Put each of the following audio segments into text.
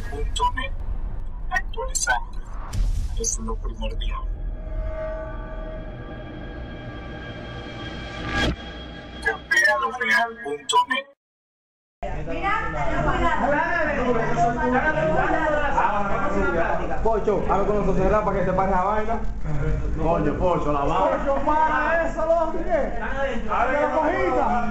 Real.net. Actualizando. Es lo primordial. Real.net. Pocho, habla con la sociedad para que te pare la vaina. Coño, Pocho, la vaina. Pocho, para eso, ¿no? ¿Qué? Abre la cojita.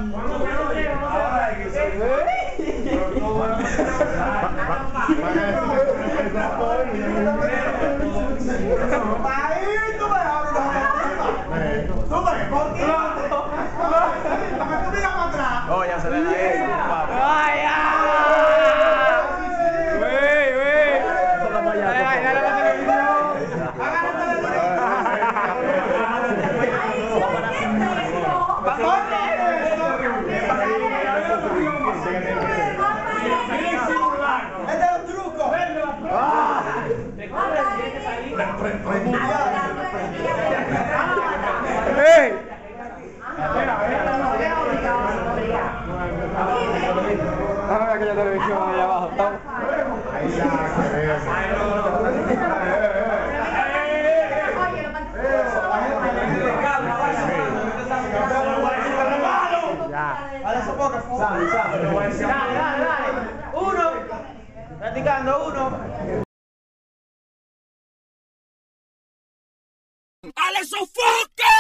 Oye, se le da eso, papá. ¡Ay, déjame aquella televisión allá abajo. Dale. Uno. Practicando, uno. ¡Ale sofoque!